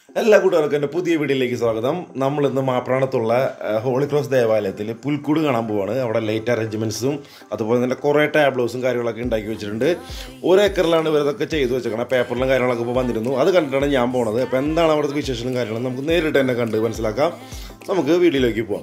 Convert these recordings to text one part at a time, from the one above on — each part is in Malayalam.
എല്ലാ കൂട്ടുകാർക്കും എൻ്റെ പുതിയ വീഡിയോയിലേക്ക് സ്വാഗതം. നമ്മളിന്ന് മാപ്രാണത്തുള്ള ഹോളി ക്രോസ് ദേവാലയത്തിൽ പുൽക്കൂട് കാണാൻ പോവാണ്. അവിടെ ലൈറ്റ് അറേഞ്ച്മെൻറ്റ്സും അതുപോലെ തന്നെ കുറേ ടാബ്ലോസും കാര്യങ്ങളൊക്കെ ഉണ്ടാക്കി വെച്ചിട്ടുണ്ട്. ഒരു ഏക്കറിലാണ് ഇവരതൊക്കെ ചെയ്തു വെച്ചേക്കണം. പേപ്പറിലും കാര്യങ്ങളൊക്കെ ഇപ്പോൾ വന്നിരുന്നു. അത് കണ്ടിട്ടാണ് ഞാൻ പോണത്. അപ്പോൾ എന്താണ് അവിടുത്തെ വിശേഷങ്ങളും കാര്യങ്ങളും നമുക്ക് നേരിട്ട് തന്നെ കണ്ട് മനസ്സിലാക്കാം. നമുക്ക് വീഡിയോയിലേക്ക് പോവാം.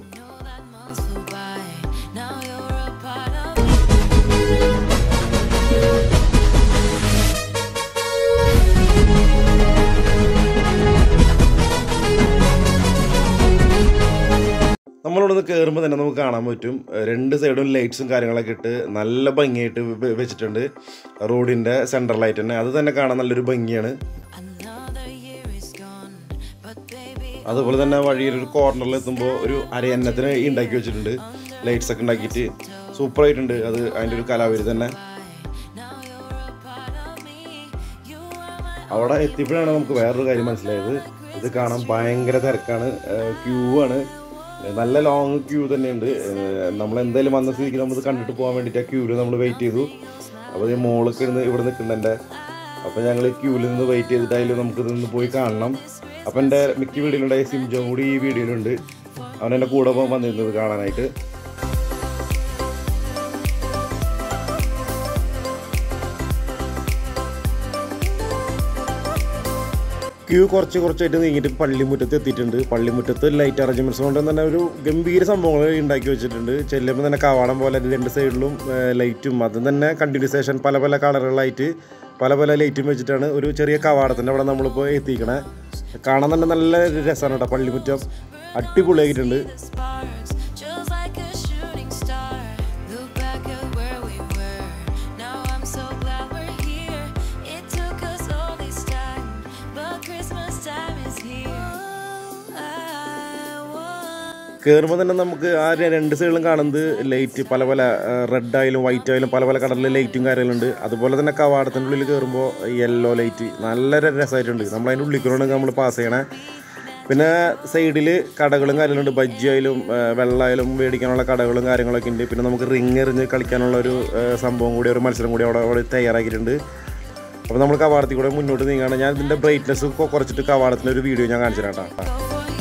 നമ്മളിവിടെ കയറുമ്പോൾ തന്നെ നമുക്ക് കാണാൻ പറ്റും, രണ്ട് സൈഡും ലൈറ്റ്സും കാര്യങ്ങളൊക്കെ ഇട്ട് നല്ല ഭംഗിയായിട്ട് വെച്ചിട്ടുണ്ട്. റോഡിൻ്റെ സെൻട്രൽ ലൈറ്റ് തന്നെ, അത് തന്നെ കാണാൻ നല്ലൊരു ഭംഗിയാണ്. അതുപോലെ തന്നെ വഴിയിലൊരു കോർണറിൽ എത്തുമ്പോൾ ഒരു അരയന്നത്തിന് ഉണ്ടാക്കി വെച്ചിട്ടുണ്ട്. ലൈറ്റ്സ് ഒക്കെ ഉണ്ടാക്കിയിട്ട് സൂപ്പറായിട്ടുണ്ട്. അത് അതിൻ്റെ ഒരു കലാവിധി തന്നെ. അവിടെ എത്തിയപ്പോഴാണ് നമുക്ക് വേറൊരു കാര്യം മനസ്സിലായത്. ഇത് കാണാൻ ഭയങ്കര തിരക്കാണ്, ക്യൂ ആണ്. നല്ല ലോങ് ക്യൂ തന്നെയുണ്ട്. നമ്മളെന്തായാലും വന്ന സ്ഥിതിക്ക് നമ്മൾ കണ്ടിട്ട് പോകാൻ വേണ്ടിയിട്ട് ആ ക്യൂവിൽ നമ്മൾ വെയിറ്റ് ചെയ്തു. അപ്പോൾ ഈ മോളൊക്കെ ഇരുന്ന് ഇവിടെ നിൽക്കുന്നുണ്ട്. അപ്പോൾ ഞങ്ങൾ ക്യൂവിൽ നിന്ന് വെയിറ്റ് ചെയ്തിട്ടായാലും നമുക്ക് നിന്ന് പോയി കാണണം. അപ്പോൾ എൻ്റെ മിക്ക വീഡിയോയിലുണ്ടായ സിംജോ കൂടി ഈ വീഡിയോയിലുണ്ട്. അവൻ എൻ്റെ കൂടെ വന്നിരുന്നത് കാണാനായിട്ട്. ക്യൂ കുറച്ചായിട്ട് നീങ്ങിയിട്ട് പള്ളിമുറ്റത്ത് എത്തിയിട്ടുണ്ട്. പള്ളിമുറ്റത്ത് ലൈറ്റ് അറേഞ്ച്മെൻറ്റ്സ് കൊണ്ട് തന്നെ ഒരു ഗംഭീര സംഭവങ്ങൾ ഉണ്ടാക്കി വെച്ചിട്ടുണ്ട്. ചെല്ലുമ്പോൾ തന്നെ കവാടം പോലെ രണ്ട് സൈഡിലും ലൈറ്റും, അതും തന്നെ കണ്ടിന്യൂസേഷൻ പല കളറുകളായിട്ട് പല ലൈറ്റും വെച്ചിട്ടാണ് ഒരു ചെറിയ കവാടത്തിൻ്റെ അവിടെ നമ്മളിപ്പോൾ എത്തിക്കണേ. കാണാൻ തന്നെ നല്ല രസമാണ് കേട്ടോ. പള്ളിമുറ്റം അടിപൊളിയായിട്ടുണ്ട്. കയറുമ്പോൾ തന്നെ നമുക്ക് ആ രണ്ട് സൈഡിലും കാണുന്നത് ലൈറ്റ് പല റെഡ് ആയാലും വൈറ്റ് ആയാലും പല കളറിൽ ലൈറ്റും കാര്യങ്ങളുണ്ട്. അതുപോലെ തന്നെ കവാടത്തിൻ്റെ ഉള്ളിൽ കയറുമ്പോൾ യെല്ലോ ലൈറ്റ് നല്ല രസമായിട്ടുണ്ട്. നമ്മളതിൻ്റെ ഉള്ളിൽ നമ്മൾ പാസ് ചെയ്യണേ. പിന്നെ സൈഡിൽ കടകളും കാര്യങ്ങളുണ്ട്. ബജ്ജി ആയാലും വെള്ളമായാലും മേടിക്കാനുള്ള കടകളും കാര്യങ്ങളൊക്കെ ഉണ്ട്. പിന്നെ നമുക്ക് റിങ് എറിഞ്ഞ് കളിക്കാനുള്ള ഒരു സംഭവം കൂടി, ഒരു മത്സരം കൂടി അവിടെ തയ്യാറാക്കിയിട്ടുണ്ട്. അപ്പോൾ നമ്മൾ കവാടത്തിൽ കൂടെ മുന്നോട്ട് നീങ്ങുകയാണ്. ഞാൻ ഇതിൻ്റെ ബ്രൈറ്റ്നെസ് കുറച്ചിട്ട് കവാടത്തിൻ്റെ ഒരു വീഡിയോ ഞാൻ കാണിച്ചു തരാം കേട്ടോ.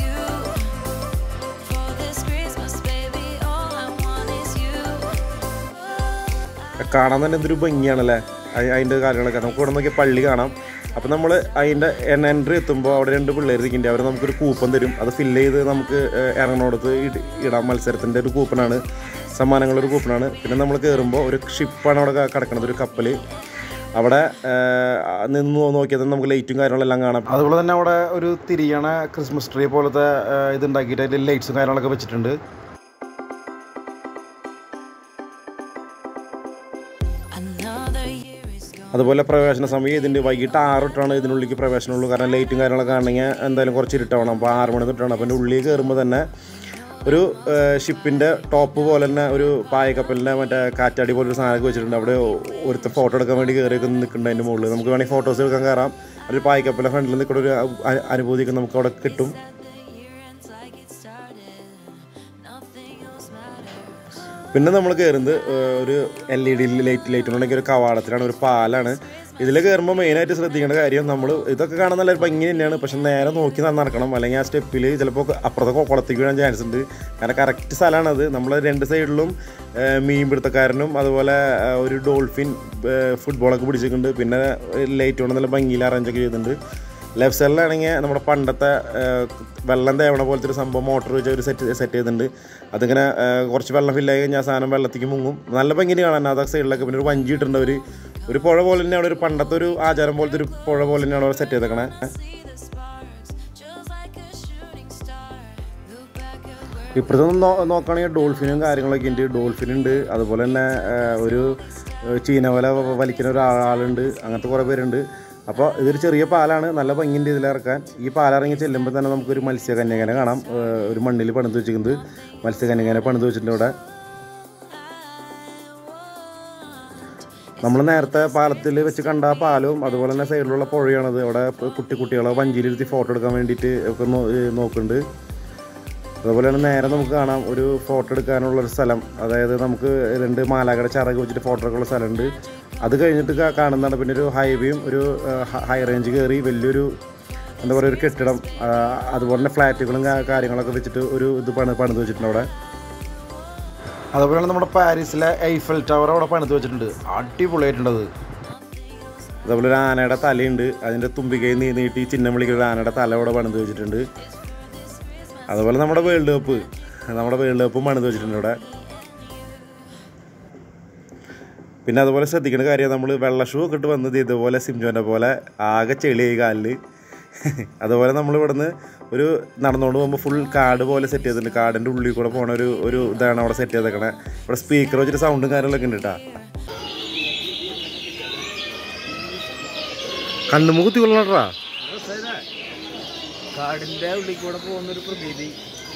കാണാൻ തന്നെ എന്തൊരു ഭംഗിയാണല്ലേ അതിൻ്റെ കാര്യങ്ങളൊക്കെ. നമുക്ക് ഇവിടെ നോക്കിയാൽ പള്ളി കാണാം. അപ്പോൾ നമ്മൾ അതിൻ്റെ എൻട്രി എത്തുമ്പോൾ അവിടെ രണ്ട് പിള്ളേർ ഇരിക്കുന്നുണ്ട്. അവർ നമുക്കൊരു കൂപ്പൺ തരും. അത് ഫില്ല് ചെയ്ത് നമുക്ക് ഇറങ്ങണോടത്ത് ഇടാം. മത്സരത്തിൻ്റെ ഒരു കൂപ്പണാണ്, സമ്മാനങ്ങളൊരു കൂപ്പണാണ്. പിന്നെ നമ്മൾ കയറുമ്പോൾ ഒരു ഷിപ്പാണ് അവിടെ കിടക്കുന്നത്, ഒരു കപ്പൽ. അവിടെ നിന്ന് നോക്കിയാൽ തന്നെ നമുക്ക് ലൈറ്റും കാര്യങ്ങളെല്ലാം കാണാം. അതുപോലെ തന്നെ അവിടെ ഒരു തിരിയണ ക്രിസ്മസ് ട്രീ പോലത്തെ ഇതുണ്ടാക്കിയിട്ട് അതിൽ ലൈറ്റ്സും കാര്യങ്ങളൊക്കെ വെച്ചിട്ടുണ്ട്. അതുപോലെ പ്രവേശന സമയം ഇതിൻ്റെ വൈകിട്ട് 6 തൊട്ടാണ് ഇതിനുള്ളിലേക്ക് പ്രവേശനമുള്ളൂ. കാരണം ലൈറ്റും കാര്യങ്ങളൊക്കെ ആണെങ്കിൽ എന്തായാലും കുറച്ച് ഇരുട്ടാവണം. അപ്പോൾ 6 മണി തൊട്ടാണ്. അപ്പോൾ എൻ്റെ ഉള്ളിൽ കയറുമ്പോൾ തന്നെ ഒരു ഷിപ്പിൻ്റെ ടോപ്പ് പോലെ തന്നെ ഒരു പായക്കപ്പലിൻ്റെ മറ്റേ കാറ്റാടി പോലെ ഒരു സാധനമൊക്കെ വെച്ചിട്ടുണ്ട്. അവിടെ ഒരുത്ത ഫോട്ടോ എടുക്കാൻ വേണ്ടി കയറിയൊക്കെ നിൽക്കുന്നുണ്ട്. അതിൻ്റെ മുകളിൽ നമുക്ക് വേണമെങ്കിൽ ഫോട്ടോസ് എടുക്കാൻ കയറാം. ഒരു പായക്കപ്പലിൻ്റെ ഫ്രണ്ടിൽ നിൽക്കുന്ന ഒരു അനുഭൂതിയൊക്കെ നമുക്ക് അവിടെ കിട്ടും. പിന്നെ നമ്മൾ കയറുന്നത് ഒരു LED ലൈറ്റുണ്ടെങ്കിൽ ഒരു കവാടത്തിലാണ്, ഒരു പാലാണ്. ഇതിൽ കയറുമ്പോൾ മെയിനായിട്ട് ശ്രദ്ധിക്കേണ്ട കാര്യം, നമ്മൾ ഇതൊക്കെ കാണാൻ നല്ലൊരു ഭംഗി തന്നെയാണ്. പക്ഷെ നേരെ നോക്കി നടക്കണം. അല്ലെങ്കിൽ ആ സ്റ്റെപ്പിൽ ചിലപ്പോൾ അപ്പുറത്തെ കുളത്തേക്ക് വീഴാൻ ചാൻസ് ഉണ്ട്. കാരണം കറക്റ്റ് സ്ഥലമാണത്. നമ്മൾ രണ്ട് സൈഡിലും മീൻപിടുത്തക്കാരനും അതുപോലെ ഒരു ഡോൾഫിൻ ഫുട്ബോളൊക്കെ പിടിച്ചിട്ടുണ്ട്. പിന്നെ ലൈറ്റ് കൊണ്ട് നല്ല ഭംഗിയിൽ അറേഞ്ചൊക്കെ ചെയ്തിട്ടുണ്ട്. ലെഫ്റ്റ് സൈഡിലാണെങ്കിൽ നമ്മുടെ പണ്ടത്തെ വെള്ളം തേവണ പോലത്തെ ഒരു സംഭവം മോട്ടർ വെച്ച് ഒരു സെറ്റ് ചെയ്തിട്ടുണ്ട്. അതിങ്ങനെ കുറച്ച് വെള്ളം ഫില്ലായി കഴിഞ്ഞാൽ സാധനം വെള്ളത്തേക്ക് മുങ്ങും. നല്ല ഭംഗിയിൽ കാണാൻ അതൊക്കെ സൈഡിലൊക്കെ. പിന്നെ ഒരു വഞ്ചി ഇട്ടുണ്ട്. ഒരു പുഴ പോലെ തന്നെയാണ്, ഒരു പണ്ടത്തെ ഒരു ആചാരം പോലത്തെ ഒരു പുഴ പോലെ തന്നെയാണ് അവിടെ സെറ്റ് ചെയ്തേക്കണേ. ഇപ്പോഴത്തെ നോക്കുകയാണെങ്കിൽ ഡോൾഫിനും കാര്യങ്ങളൊക്കെ ഉണ്ട്. ഡോൾഫിനുണ്ട്. അതുപോലെ തന്നെ ഒരു ചീനവല വലിക്കുന്ന ഒരാളുണ്ട്. അങ്ങനത്തെ കുറേ പേരുണ്ട്. അപ്പോൾ ഇതൊരു ചെറിയ പാലാണ്, നല്ല ഭംഗിയുണ്ട് ഇതിലിറക്കാൻ. ഈ പാലിറങ്ങി ചെല്ലുമ്പോൾ തന്നെ നമുക്കൊരു മത്സ്യകന്യകനെ കാണാം. ഒരു മണ്ണിൽ പണിത് വെച്ചിരിക്കുന്നത് മത്സ്യകന്യകനെ പണിത് വെച്ചിട്ടുണ്ട് ഇവിടെ. നമ്മൾ നേരത്തെ പാലത്തിൽ വെച്ച് കണ്ട പാലവും അതുപോലെ തന്നെ സൈഡിലുള്ള പുഴയാണത്. അവിടെ കുട്ടികളെ വഞ്ചിയിലിരുത്തി ഫോട്ടോ എടുക്കാൻ വേണ്ടിയിട്ട് ഒക്കെ നോക്കുന്നുണ്ട്. അതുപോലെ തന്നെ നേരെ നമുക്ക് കാണാം ഒരു ഫോട്ടോ എടുക്കാനുള്ളൊരു സ്ഥലം. അതായത് നമുക്ക് രണ്ട് മാലാഖയുടെ ചിറക് വെച്ചിട്ട് ഫോട്ടോ എടുക്കാനുള്ള സ്ഥലമുണ്ട്. അത് കഴിഞ്ഞിട്ട് കാണുന്നതാണ് പിന്നെ ഒരു ഹൈവേയും ഒരു ഹൈ റേഞ്ച് കയറി വലിയൊരു എന്താ പറയുക ഒരു കെട്ടിടം, അതുപോലെ തന്നെ ഫ്ലാറ്റുകളും കാര്യങ്ങളൊക്കെ വെച്ചിട്ട് ഒരു ഇത് പണിത് വെച്ചിട്ടുണ്ട് അവിടെ. അതുപോലെ നമ്മുടെ പാരീസിലെ ഐഫൽ ടവർ അവിടെ പണിത് വെച്ചിട്ടുണ്ട്. അടിപൊളിയായിട്ടുണ്ടത്. അതുപോലെ ഒരു ആനയുടെ തലയുണ്ട്, അതിൻ്റെ തുമ്പിക്കൈ നീട്ടി ചിഹ്നം വിളിക്കുന്ന ഒരു ആനയുടെ തല അവിടെ പണിത് വെച്ചിട്ടുണ്ട്. അതുപോലെ നമ്മുടെ വേൾഡ് കപ്പും പണിത് വെച്ചിട്ടുണ്ട് ഇവിടെ. പിന്നെ അതുപോലെ ശ്രദ്ധിക്കേണ്ട കാര്യം, നമ്മൾ വെള്ള ഷൂ ഒക്കെ ഇട്ട് വന്നത് ഇതുപോലെ സിംജോൻ്റെ പോലെ ആകെ ചെളിയായി കാലിൽ. അതുപോലെ നമ്മൾ ഇവിടുന്ന് ഒരു നടന്നുകൊണ്ട് പോകുമ്പോൾ ഫുൾ കാട് പോലെ സെറ്റ് ചെയ്തിട്ടുണ്ട്. കാടിൻ്റെ ഉള്ളിൽ കൂടെ പോണ ഒരു ഇതാണ് അവിടെ സെറ്റ് ചെയ്തേക്കണേ. ഇവിടെ സ്പീക്കർ വെച്ചിട്ട് സൗണ്ടും കാര്യങ്ങളൊക്കെ ഉണ്ട് കേട്ടോ. കണ്ണുമുകുത്തി കൊള്ളണട്ടാ. കാടിൻ്റെ ഉള്ളിൽ കൂടെ പോകുന്നൊരു പ്രതീതി.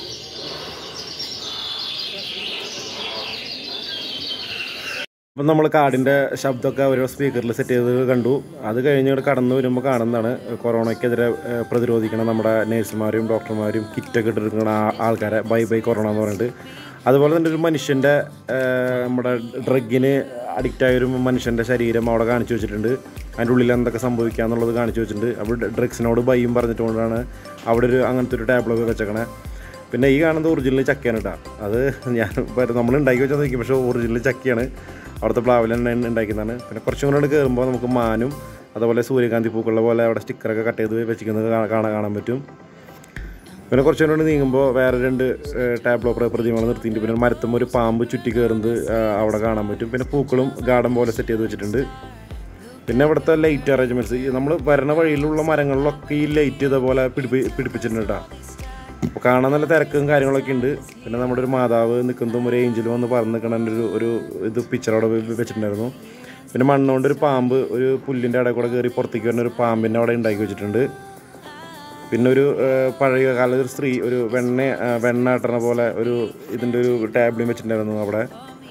അപ്പം നമ്മൾ കാടിൻ്റെ ശബ്ദമൊക്കെ ഓരോ സ്പീക്കറിൽ സെറ്റ് ചെയ്ത് കണ്ടു. അത് കഴിഞ്ഞ് കടന്നു വരുമ്പോൾ കാണുന്നതാണ് കൊറോണയ്ക്കെതിരെ പ്രതിരോധിക്കണം നമ്മുടെ നേഴ്സുമാരും ഡോക്ടർമാരും കിറ്റൊക്കെ ഇട്ടിരിക്കുന്ന ആൾക്കാരെ ബൈ ബൈ കൊറോണ എന്ന് പറഞ്ഞിട്ട്. അതുപോലെ തന്നെ ഒരു മനുഷ്യൻ്റെ നമ്മുടെ ഡ്രഗിന് അഡിക്റ്റായൊരു മനുഷ്യൻ്റെ ശരീരം അവിടെ കാണിച്ചു വെച്ചിട്ടുണ്ട്. അതിൻ്റെ ഉള്ളിൽ എന്തൊക്കെ സംഭവിക്കുക എന്നുള്ളത് കാണിച്ചു വെച്ചിട്ടുണ്ട്. അവിടെ ഡ്രഗ്സിനോട് ബൈയും പറഞ്ഞിട്ടുകൊണ്ടാണ് അവിടെ അങ്ങനത്തെ ഒരു ടാബ്ലൊക്കെ വെച്ചേക്കണേ. പിന്നെ ഈ കാണുന്നത് ഒറിജിനൽ ചക്കയാണ് കേട്ടോ. അത് നമ്മൾ ഉണ്ടാക്കി വെച്ചാൽ നോക്കി, പക്ഷേ ഒറിജിനൽ ചക്കയാണ്, അവിടുത്തെ പ്ലാവിൽ തന്നെ ഉണ്ടാക്കുന്നതാണ്. പിന്നെ കുറച്ചും കൂടെ കയറുമ്പോൾ നമുക്ക് മാനും അതുപോലെ സൂര്യകാന്തി പൂക്കളുടെ പോലെ അവിടെ സ്റ്റിക്കറൊക്കെ കട്ട് ചെയ്ത് വെച്ചിരിക്കുന്നത് കാണാൻ പറ്റും. പിന്നെ കുറച്ചും കൂടെ നീങ്ങുമ്പോൾ വേറെ 2 ടാബ്ലോ പ്രതിമകൾ നിർത്തിയിട്ട് പിന്നെ മരത്തുമ്പോൾ ഒരു പാമ്പ് ചുറ്റി കയറുന്നത് അവിടെ കാണാൻ പറ്റും. പിന്നെ പൂക്കളും ഗാർഡൻ പോലെ സെറ്റ് ചെയ്ത് വെച്ചിട്ടുണ്ട്. പിന്നെ ഇവിടുത്തെ ലൈറ്റ് അറേഞ്ച്മെൻറ്റ്സ്, നമ്മൾ വരുന്ന വഴിയിലുള്ള മരങ്ങളിലൊക്കെ ഈ ലൈറ്റ് ഇതേപോലെ പിടിപ്പിച്ചിട്ടുണ്ട് കേട്ടോ. അപ്പോൾ കാണാൻ നല്ല തിരക്കും കാര്യങ്ങളൊക്കെ ഉണ്ട്. പിന്നെ നമ്മുടെ ഒരു മാതാവ് നിൽക്കുന്നതും ഒരു ഏഞ്ചലും വന്ന് പറന്ന് നിൽക്കണ ഒരു ഇത് പിക്ചർ അവിടെ വെച്ചിട്ടുണ്ടായിരുന്നു. പിന്നെ മണ്ണുകൊണ്ടൊരു പാമ്പ് ഒരു പുല്ലിൻ്റെ ഇടയിൽ കൂടെ കയറി പുറത്തേക്ക് വരുന്ന ഒരു പാമ്പിൻ്റെ അവിടെ ഉണ്ടാക്കി വെച്ചിട്ടുണ്ട്. പിന്നെ ഒരു പഴയ കാല ഒരു സ്ത്രീ ഒരു വെണ്ണ ആട്ടണ പോലെ ഒരു ഇതിൻ്റെ ഒരു ടാബ്ലും വെച്ചിട്ടുണ്ടായിരുന്നു അവിടെ.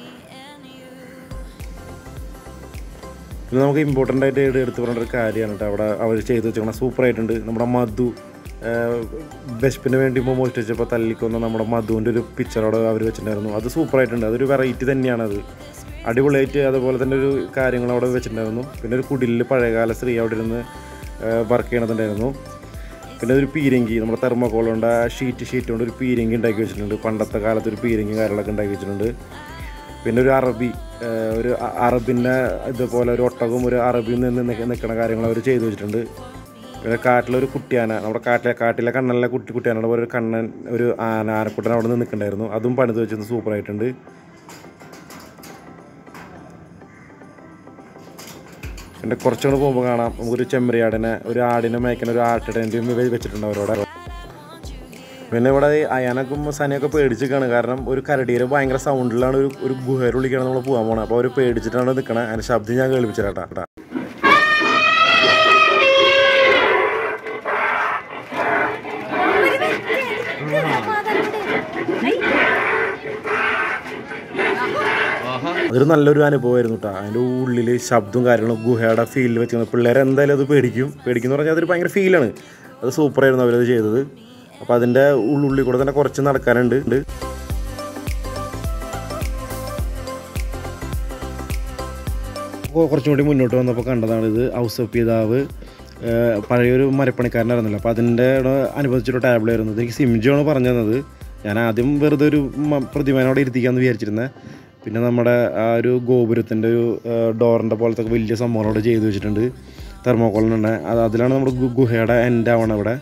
പിന്നെ നമുക്ക് ഇമ്പോർട്ടൻ്റ് ആയിട്ട് എടുത്ത് പറയേണ്ട ഒരു കാര്യമാണ് കേട്ടോ അവിടെ അവർ ചെയ്ത് വെച്ചേക്കണം. സൂപ്പറായിട്ടുണ്ട്. നമ്മുടെ മധു ബെസ്പിന് വേണ്ടി മോസ്റ്റ് വെച്ചപ്പോൾ തല്ലിക്കൊന്ന നമ്മുടെ മധുവിൻ്റെ ഒരു പിക്ചർ അവിടെ അവർ വെച്ചിട്ടുണ്ടായിരുന്നു. അത് സൂപ്പറായിട്ടുണ്ട്. അതൊരു വെറൈറ്റി തന്നെയാണത്, അടിപൊളിയായിട്ട്. അതുപോലെ തന്നെ ഒരു കാര്യങ്ങൾ അവിടെ വെച്ചിട്ടുണ്ടായിരുന്നു. പിന്നെ ഒരു കുടിലിൽ പഴയകാല സ്ത്രീ അവിടെ ഇരുന്ന് വർക്ക് ചെയ്യണതുണ്ടായിരുന്നു. പിന്നെ ഒരു പീരങ്കി, നമ്മുടെ തെർമോക്കോൾ കൊണ്ട് ഷീറ്റ് കൊണ്ട് ഒരു പീരങ്കി ഉണ്ടാക്കി വെച്ചിട്ടുണ്ട്. പണ്ടത്തെ കാലത്ത് ഒരു പീരങ്കി കാര്യങ്ങളൊക്കെ ഉണ്ടാക്കി വെച്ചിട്ടുണ്ട്. പിന്നെ ഒരു അറബിൻ്റെ ഇതുപോലെ ഒരു ഒട്ടകവും ഒരു അറബിയിൽ നിന്ന് നിൽക്കുന്ന കാര്യങ്ങൾ അവർ ചെയ്തു വെച്ചിട്ടുണ്ട്. പിന്നെ കാട്ടിലൊരു കുട്ടിയാന, നമ്മുടെ കാട്ടിലെ കണ്ണനിലെ കുട്ടിയാനയുടെ പോലെ ഒരു കണ്ണൻ ഒരു ആനക്കുട്ടൻ അവിടെ നിന്ന് നിൽക്കണ്ടായിരുന്നു. അതും പണിത് വെച്ചത് സൂപ്പറായിട്ടുണ്ട്. പിന്നെ കുറച്ചുകൂടെ പോകുമ്പോൾ കാണാം നമുക്കൊരു ചെമ്മരിയാടിനെ, ഒരു ആടിനെ മേയ്ക്കുന്ന ഒരു ആട്ടിടേൻ്റെയും വെച്ചിട്ടുണ്ട് അവരോട്. പിന്നെ ഇവിടെ അയാനക്കും സനയൊക്കെ പേടിച്ചിരിക്കുകയാണ്. കാരണം ഒരു കരടിയുടെ ഭയങ്കര സൗണ്ടിലാണ് ഒരു ഗുഹയുടെ ഉള്ളിലേക്കാണ് നമ്മൾ പോകാൻ പോകണം. അപ്പോൾ അവർ പേടിച്ചിട്ടാണ് നിൽക്കണത്. അതിൻ്റെ ശബ്ദം ഞാൻ കേൾപ്പിച്ചിട്ടാ. അതൊരു നല്ലൊരു അനുഭവമായിരുന്നു കേട്ടോ. അതിൻ്റെ ഉള്ളിൽ ശബ്ദവും കാര്യങ്ങളും ഗുഹയുടെ ഫീലിൽ വെച്ച് പിള്ളേരെ എന്തായാലും അത് പേടിക്കുമെന്ന് പറഞ്ഞാൽ അതൊരു ഭയങ്കര ഫീലാണ്. അത് സൂപ്പറായിരുന്നു അവരത് ചെയ്തത്. അപ്പോൾ അതിൻ്റെ ഉള്ളിൽ കൂടെ തന്നെ കുറച്ച് നടക്കാനുണ്ട്. കുറച്ചും കൂടി മുന്നോട്ട് വന്നപ്പോൾ കണ്ടതാണ് ഇത് ഹൗസ് ഓഫ് പിതാവ്, പഴയൊരു മരപ്പണിക്കാരനായിരുന്നല്ലോ. അപ്പോൾ അതിൻ്റെ അനുബന്ധിച്ചൊരു ടാബ്ലായിരുന്നു. എനിക്ക് സിംജോണ് പറഞ്ഞു തന്നത്. ഞാൻ ആദ്യം വെറുതെ ഒരു പ്രതിമേനോടെ ഇരുത്തിക്കാമെന്ന് വിചാരിച്ചിരുന്നത്. പിന്നെ നമ്മുടെ ആ ഒരു ഗോപുരത്തിൻ്റെ ഒരു ഡോറിൻ്റെ പോലത്തെ വലിയ സംഭവങ്ങളോട് ചെയ്ത് വെച്ചിട്ടുണ്ട്. തെർമോക്കോളിനുണ്ട്. അതിലാണ് നമ്മുടെ ഗുഹയുടെ എൻഡ് ആവണം ഇവിടെ.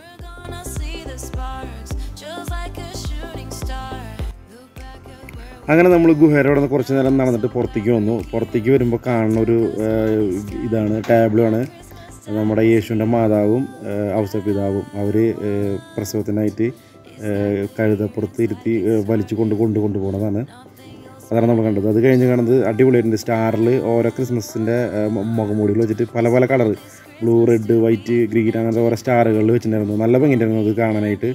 അങ്ങനെ നമ്മൾ ഗുഹയുടെ അവിടെ നിന്ന് കുറച്ച് നേരം നടന്നിട്ട് പുറത്തേക്ക് വന്നു. പുറത്തേക്ക് വരുമ്പോൾ കാണുന്ന ഒരു ഇതാണ് ടാബ്ലാണ്. നമ്മുടെ യേശുവിൻ്റെ മാതാവും ഔസപിതാവും അവർ പ്രസവത്തിനായിട്ട് കഴുതപ്പുറത്ത് ഇരുത്തി വലിച്ചു കൊണ്ടുപോകുന്നതാണ്. അതാണ് നമ്മൾ കണ്ടത്. അത് കഴിഞ്ഞ് കാണുന്നത് അടിപൊളിയായിട്ടുണ്ട്. സ്റ്റാറിൽ ഓരോ ക്രിസ്മസിൻ്റെ മുഖംമൂടികൾ വെച്ചിട്ട് പല പല colour, blue, red, white, green, അങ്ങനത്തെ ഓരോ സ്റ്റാറുകളിൽ വെച്ചിട്ടുണ്ടായിരുന്നു. നല്ല ഭംഗിയുണ്ടായിരുന്നു അത് കാണാനായിട്ട്.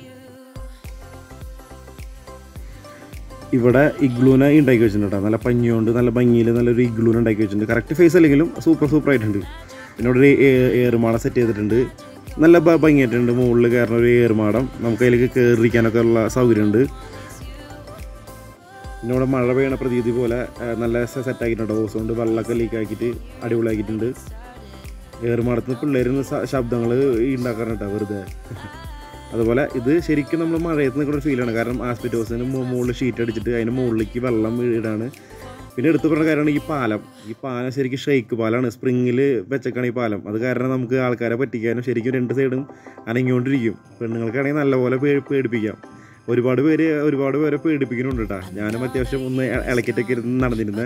ഇവിടെ ഇഗ്ലൂനെ ഉണ്ടാക്കി വെച്ചിട്ടുണ്ട്. നല്ല പഞ്ഞിയുണ്ട്, നല്ല ഭംഗിയിൽ നല്ലൊരു ഇഗ്ലൂനെ ഉണ്ടാക്കി വെച്ചിട്ടുണ്ട്. കറക്റ്റ് ഫേസ് അല്ലെങ്കിലും സൂപ്പറായിട്ടുണ്ട്. പിന്നെ ഇവിടെ ഒരു ഏറുമാടം സെറ്റ് ചെയ്തിട്ടുണ്ട്. നല്ല ഭംഗിയായിട്ടുണ്ട്. മുകളിൽ കയറുന്ന ഒരു ഏറുമാടം, നമുക്ക് അതിലേക്ക് കയറിയിരിക്കാനൊക്കെ ഉള്ള സൗകര്യമുണ്ട്. പിന്നെ ഇവിടെ മഴ പെയ്യണ പ്രതീതി പോലെ നല്ല സെറ്റാക്കിയിട്ടുണ്ട്. ഓസ് കൊണ്ട് വെള്ളമൊക്കെ ലീക്കാക്കിയിട്ട് അടിപൊളിയാക്കിയിട്ടുണ്ട്. ഏറുമാടത്ത് പിള്ളേർ ശബ്ദങ്ങൾ ഉണ്ടാക്കാറുണ്ട് വെറുതെ. അതുപോലെ ഇത് ശരിക്കും നമ്മൾ മഴയത്ത് നിൽക്കുന്ന ഒരു ഫീലാണ്. കാരണം ആസ്പെറ്റോസിന് മുകളിൽ ഷീറ്റ് അടിച്ചിട്ട് അതിന് മുകളിലേക്ക് വെള്ളം വീടാണ്. പിന്നെ എടുത്തു പറഞ്ഞ കാര്യമാണ് ഈ പാലം ശരിക്കും ഷെയ്ക്ക് പാലാണ്. സ്പ്രിങ്ങിൽ വെച്ചേക്കാണ് ഈ പാലം. അത് കാരണം നമുക്ക് ആൾക്കാരെ പറ്റിക്കാനും ശരിക്കും രണ്ട് സൈഡും അനങ്ങിക്കൊണ്ടിരിക്കും. പെണ്ണുങ്ങൾക്കാണെങ്കിൽ നല്ലപോലെ പേടിപ്പിക്കാം. ഒരുപാട് പേരെ പേടിപ്പിക്കുന്നുണ്ട് കേട്ടോ. ഞാനും അത്യാവശ്യം ഒന്ന് ഇളക്കിയിട്ടൊക്കെ ഇരുന്ന് നടന്നിരുന്നത്.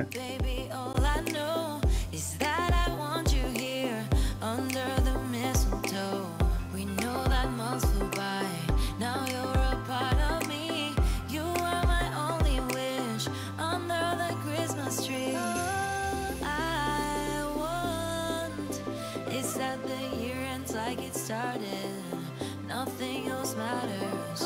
Nothing else matters.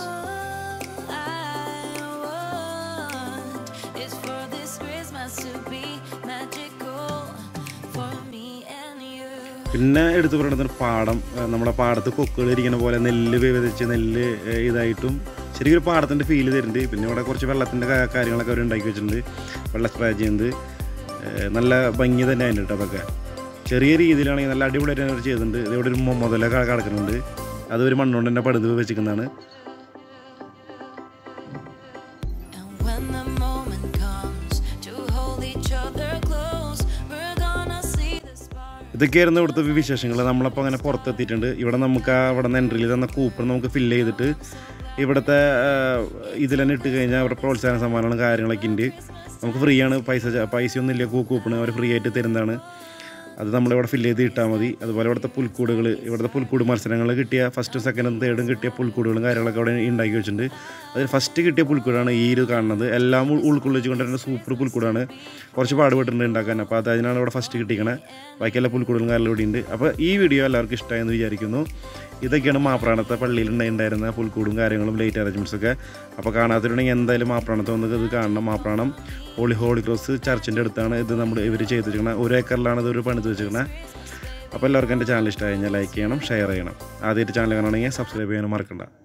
I want is for this Christmas to be magical for me and you. പിന്നെ എടുത്തു പറയുന്നത് പാടം. നമ്മുടെ പാടത്ത് കൊക്കുകൾ ഇരിക്കുന്ന പോലെ നെല്ല് വിതച്ച് നെല്ല് ഇതായിട്ടും ശരിക്കും ഒരു പാടത്തിൻ്റെ ഫീല് തരുന്നുണ്ട്. പിന്നെ ഇവിടെ കുറച്ച് വെള്ളത്തിൻ്റെ കാര്യങ്ങളൊക്കെ അവർ ഉണ്ടാക്കി വെച്ചിട്ടുണ്ട്. വെള്ളം സ്പ്രേ ചെയ്യുന്നത് നല്ല ഭംഗി തന്നെ ആയിട്ട് കേട്ടോ. അതൊക്കെ ചെറിയ രീതിയിലാണെങ്കിൽ നല്ല അടിപൊളിയായിട്ട് അവർ ചെയ്തിട്ടുണ്ട്. ഇതിവിടെ ഒരു മുതല കിടക്കുന്നുണ്ട്. അതൊരു മണ്ണുകൊണ്ട് തന്നെ പടുത് വെച്ചിരിക്കുന്നതാണ്. ഇതൊക്കെയായിരുന്നു ഇവിടുത്തെ വിശേഷങ്ങൾ. നമ്മളപ്പോൾ അങ്ങനെ പുറത്തെത്തിയിട്ടുണ്ട്. ഇവിടെ നമുക്ക് അവിടെ നിന്ന് എൻട്രിയിൽ തന്ന കൂപ്പൺ നമുക്ക് ഫില്ല് ചെയ്തിട്ട് ഇവിടുത്തെ ഇതിൽ തന്നെ ഇട്ട് കഴിഞ്ഞാൽ അവരുടെ പ്രോത്സാഹന സമ്മാനങ്ങളും കാര്യങ്ങളൊക്കെ ഉണ്ട്. നമുക്ക് ഫ്രീ ആണ്. പൈസയൊന്നും ഇല്ല. കൂപ്പൺ അവർ ഫ്രീ ആയിട്ട് തരുന്നതാണ്. അത് നമ്മളിവിടെ ഫില്ല് ചെയ്ത് ഇട്ടാൽ മതി. അതുപോലെ ഇവിടുത്തെ പുൽക്കൂട് മത്സരങ്ങൾ കിട്ടിയ ഫസ്റ്റും സെക്കൻഡും തേർഡും കിട്ടിയ പുൽക്കൂടുകളും കാര്യങ്ങളൊക്കെ അവിടെ ഉണ്ടാക്കി വെച്ചിട്ടുണ്ട്. അതിൽ ഫസ്റ്റ് കിട്ടിയ പുൽക്കൂടാണ് ഈ ഒരു കാണുന്നത്. എല്ലാം ഉൾക്കൊള്ളിച്ച് കൊണ്ടുവരുന്ന സൂപ്പർ പുൽക്കൂടാണ്. കുറച്ച് പാടുപെട്ടിട്ടുണ്ട് ഉണ്ടാക്കാൻ. അപ്പോൾ അതിനാണ് ഇവിടെ ഫസ്റ്റ് കിട്ടിക്കണേ. ബാക്കി എല്ലാ പുൽക്കൂടുകളും കാര്യങ്ങളും ഇവിടെ ഉണ്ട്. അപ്പോൾ ഈ വീഡിയോ എല്ലാവർക്കും ഇഷ്ടമായെന്ന് വിചാരിക്കുന്നു. ഇതൊക്കെയാണ് മാപ്രാണത്തെ പള്ളിയിൽ ഉണ്ടായിരുന്ന പുൽക്കൂടും കാര്യങ്ങളും ലൈറ്റ് അറേഞ്ച്മെൻറ്റ്സൊക്കെ. അപ്പോൾ കാണാത്തിട്ടുണ്ടെങ്കിൽ എന്തായാലും മാപ്രാണത്തെ വന്ന് ഇത് കാണണം. മാപ്രാണം ഹോളി ക്രോസ് ചർച്ചിൻ്റെ അടുത്താണ് ഇത് ഇവർ ചെയ്ത് വെച്ചിരിക്കുന്നത്. 1 ഏക്കറിലാണ് ഇതൊരു പണിത് വെച്ചിരിക്കുന്നത്. അപ്പോൾ എല്ലാവർക്കും എൻ്റെ ചാനൽ ഇഷ്ടമായി കഴിഞ്ഞാൽ ലൈക്ക് ചെയ്യണം, ഷെയർ ചെയ്യണം. ആദ്യമായിട്ട് ചാനൽ കാണണമെങ്കിൽ സബ്സ്ക്രൈബ് ചെയ്യാനും മറക്കണ്ട.